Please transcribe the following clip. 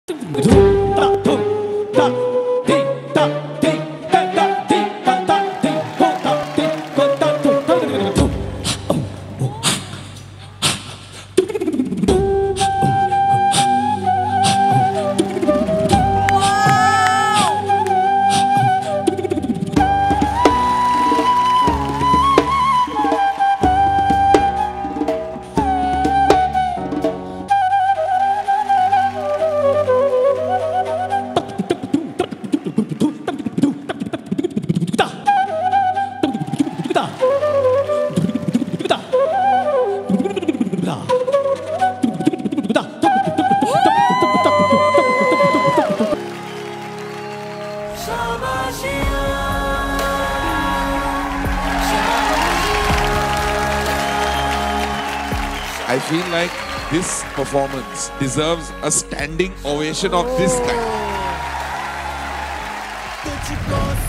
I feel like this performance deserves a standing ovation of this kind.